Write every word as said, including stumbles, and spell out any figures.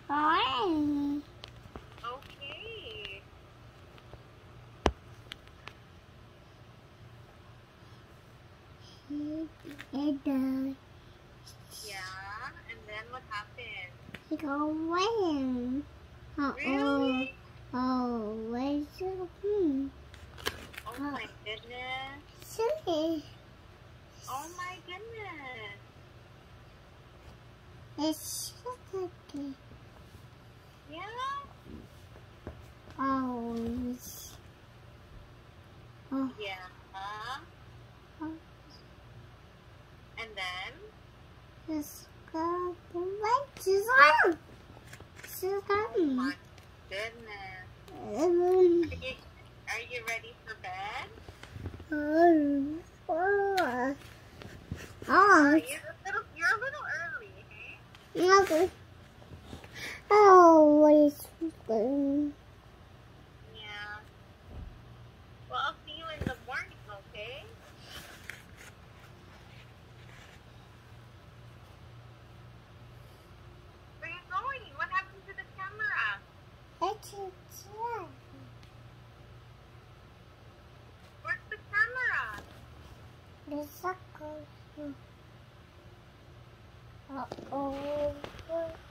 Fine. Okay. He died. Yeah, and then what happened? He got away. Uh Really? oh. Oh, where's the hmm? Oh Oh. my goodness. Silly. Oh my goodness. It's okay. Yeah? Oh, it's, oh, Yeah. oh, And then? it's got the right to on. So Oh my um, goodness. um, Are you, are you ready for bed? oh, oh, Oh, oh, you're a little, you're a little early, hey? okay. Oh, it's good. Yeah. Well, I'll see you in the morning, okay? Where are you going? What happened to the camera? It's a Where's the camera? the sucker. Uh oh.